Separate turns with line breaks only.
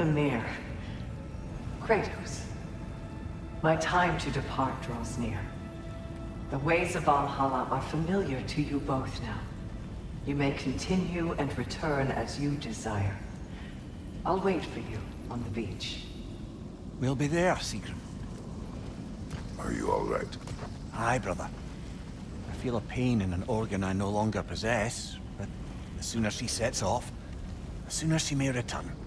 Mimir. Kratos. My time to depart draws near. The ways of Valhalla are familiar to you both now. You may continue and return as you desire. I'll wait for you on the beach.
We'll be there, Sigrun.
Are you all right?
Aye, brother. I feel a pain in an organ I no longer possess, but the sooner she sets off, the sooner she may return.